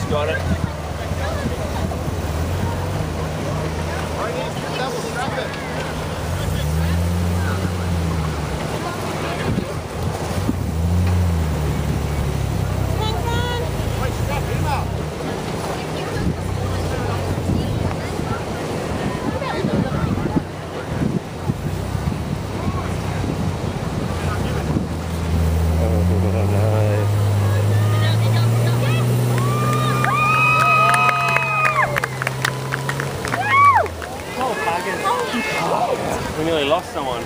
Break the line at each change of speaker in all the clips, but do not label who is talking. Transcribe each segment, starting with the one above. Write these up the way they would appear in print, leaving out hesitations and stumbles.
He's got it.
Double strap it.
We nearly lost someone.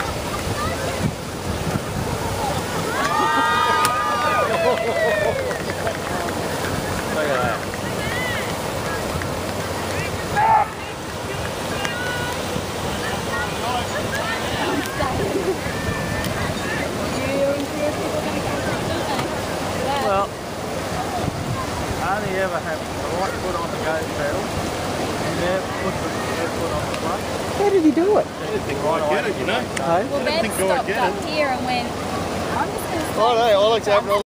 Look at that. Well, I only ever have the right foot on the gate pedal and never put the left foot on the brake.
How did he do it?
I didn't think I'd get it, you know.
Hey?
Well, Ben stopped up here and went, I'm just going to
Oh no, I like to have it all.